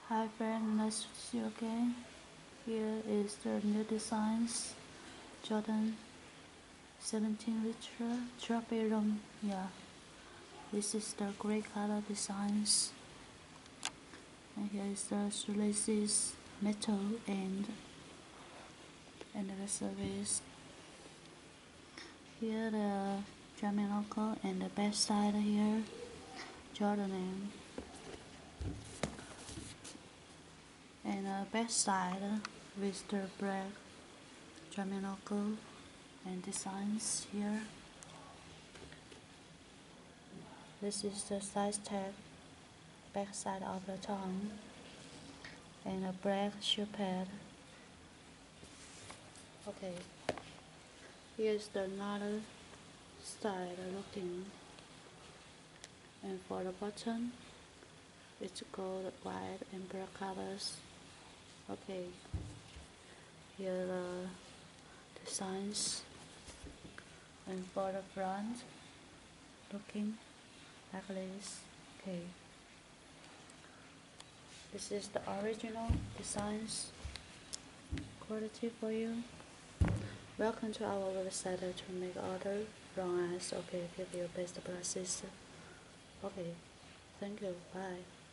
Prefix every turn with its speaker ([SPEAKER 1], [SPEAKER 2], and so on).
[SPEAKER 1] Hi friend, nice to see you again. Here is the new designs. Jordan 17 liter trophy room. Yeah, this is the gray color designs. And here is the shoelaces, metal and the service. Here the German logo and the back side here, Jordan and the back side with the black German logo and designs here. This is the size tag, back side of the tongue, and a black shoe pad. Okay, here's the another side looking, and for the bottom, it's gold, white, and black colors. Okay, here the designs, and for the front, looking like this. Okay, this is the original designs quality for you. Welcome to our website to make order from us. Okay, give your best prices. Okay, thank you. Bye.